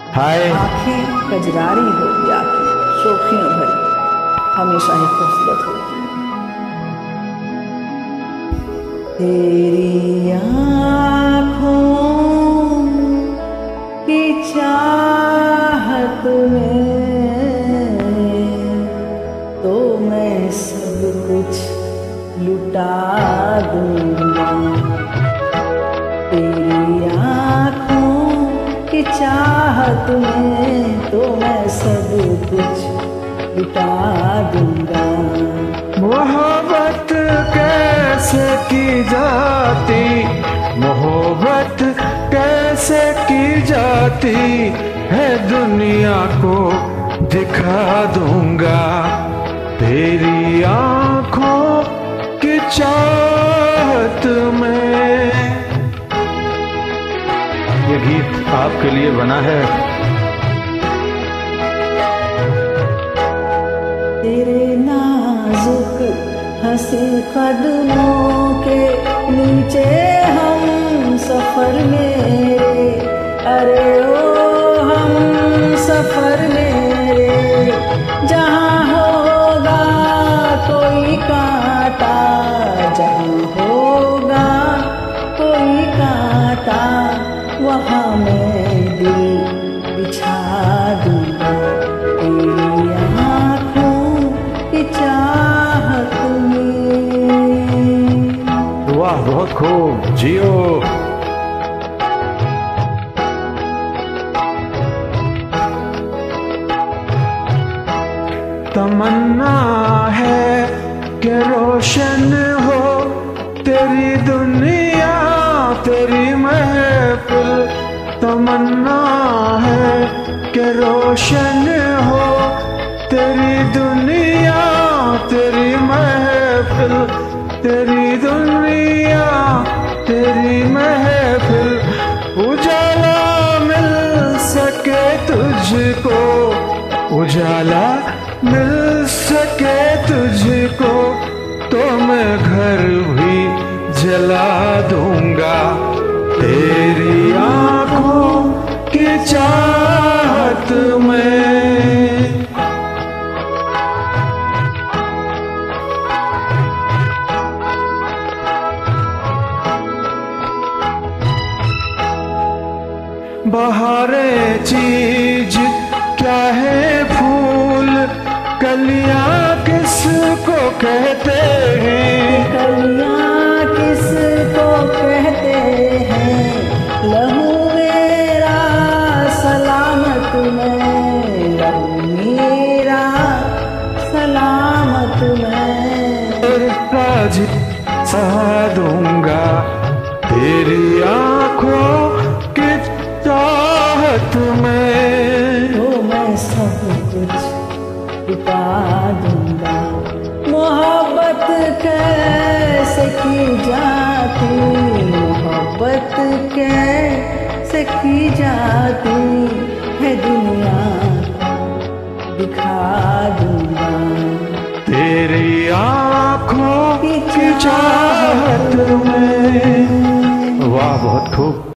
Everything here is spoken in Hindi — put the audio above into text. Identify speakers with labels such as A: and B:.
A: हाय
B: आंखें कजरारी होगी, आंखें शोखियों भरी, हमेशा ही खूबसूरत होगी। तेरी आँखों की चाहत में तो मैं सब कुछ लुटा दूंगा। तेरी आँखों की चाहत में तो मैं सब कुछ लुटा दूंगा।
A: मोहब्बत कैसे की जाती, मोहब्बत कैसे की जाती है दुनिया को दिखा दूंगा। तेरी आँखों की चाहत में। ये गीत आपके लिए बना है।
B: तेरे नाजुक हंसी कदमों के नीचे हम सफर मेरे, अरे ओ हम सफर मेरे। जहाँ होगा कोई कांटा, जहाँ होगा कोई कांटा, वहाँ मैं दिल बिछा दूंगा। तेरी आँखों की चाहत में।
A: वाह, बहुत खूब, जियो। तमन्ना है कि रोशन हो तेरी दुनिया, तेरी महफिल। तमन्ना है कि रोशन हो तेरी दुनिया, तेरी महफिल, तेरी दुनिया, तेरी महफिल। उजाला मिल सके तुझको, उजाला मिल सके तुझको, तो मैं घर भी जला दूंगा। तेरी आँखों की चाहत में। बहारे चीज क्या है फूल, कलियां किसको कहते हैं।
B: कलियां किसको कहते हैं, लहू मेरा सलामत में, लहू मेरा सलामत में।
A: राज सा दूंगा तेरी आँखों की चाहत में,
B: तो मैं सब कुछ लुटा दूंगा। मोहब्बत कैसे की जाती, मोहब्बत कैसे की जाती है दुनिया दिखा दूंगा।
A: तेरी आँखों की चाहत